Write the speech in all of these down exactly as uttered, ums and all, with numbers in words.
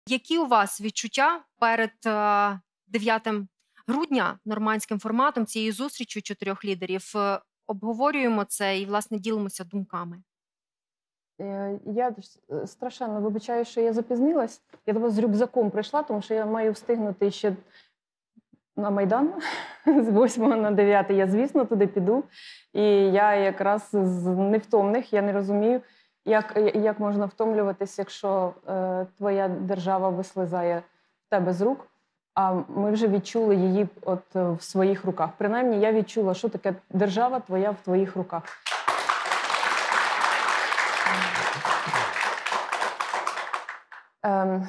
Які у вас відчуття перед е, дев'ятим грудня нормандським форматом цією зустрічю чотирьох лідерів? Е, Обговорюємо це і, власне, ділимося думками. Е, Я ж, страшенно вибачаю, що я запізнилась. Я до вас з рюкзаком прийшла, тому що я маю встигнути ще на Майдан з восьмого на дев'яте. Я, звісно, туди піду. І я якраз з невтомних, я не розумію, як, як можна втомлюватись, якщо е, твоя держава вислизає в тебе з рук. А ми вже відчули її от в своїх руках. Принаймні, я відчула, що таке держава твоя в твоїх руках. Ем,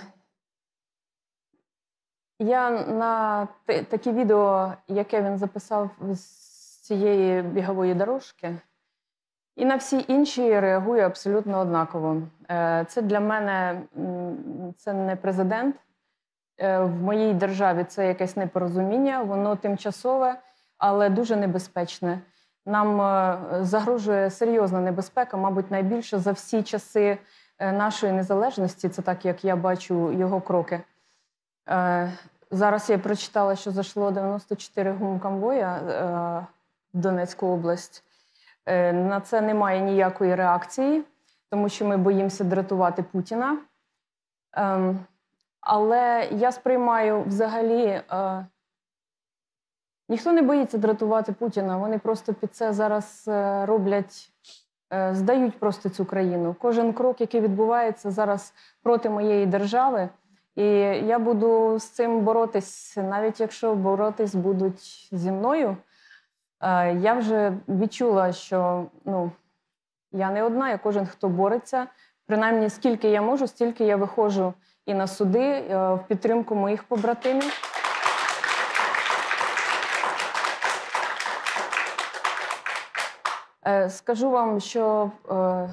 я на т- такі відео, яке він записав з цієї бігової дорожки, і на всі інші реагую абсолютно однаково. Е, Це для мене м, це не президент. Е, В моїй державі це якесь непорозуміння, воно тимчасове, але дуже небезпечне. Нам е, загрожує серйозна небезпека, мабуть, найбільше за всі часи е, нашої незалежності. Це так, як я бачу його кроки. Е, Зараз я прочитала, що зайшло дев'яносто чотири гумконвоя е, в Донецьку область. Е, На це немає ніякої реакції, тому що ми боїмося дратувати Путіна. Ем, Але я сприймаю взагалі, е, ніхто не боїться дратувати Путіна, вони просто під це зараз е, роблять, е, здають просто цю країну. Кожен крок, який відбувається зараз проти моєї держави, і я буду з цим боротись, навіть якщо боротись будуть зі мною. Е, Я вже відчула, що ну, я не одна, я кожен, хто бореться. Принаймні, скільки я можу, стільки я виходжу і на суди е, в підтримку моїх побратимів. Е, Скажу вам, що е,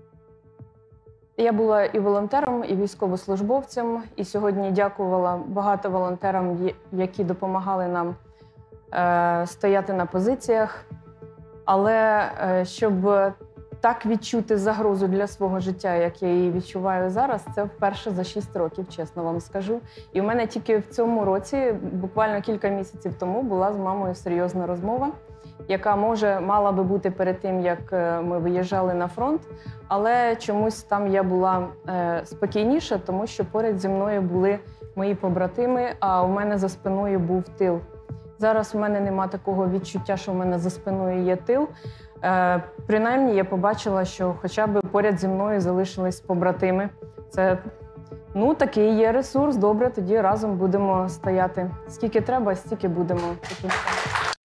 я була і волонтером, і військовослужбовцем, і сьогодні дякувала багато волонтерам, є- які допомагали нам е, стояти на позиціях. Але е, щоб так відчути загрозу для свого життя, як я її відчуваю зараз, це вперше за шість років, чесно вам скажу. І в мене тільки в цьому році, буквально кілька місяців тому, була з мамою серйозна розмова, яка, може, мала би бути перед тим, як е, ми виїжджали на фронт, але чомусь там я була е, спокійніша, тому що поряд зі мною були мої побратими, а у мене за спиною був тил. Зараз у мене нема такого відчуття, що в мене за спиною є тил. Е, принаймні, я побачила, що хоча б поряд зі мною залишились побратими. Це, ну, такий є ресурс. Добре, тоді разом будемо стояти. Скільки треба, стільки будемо.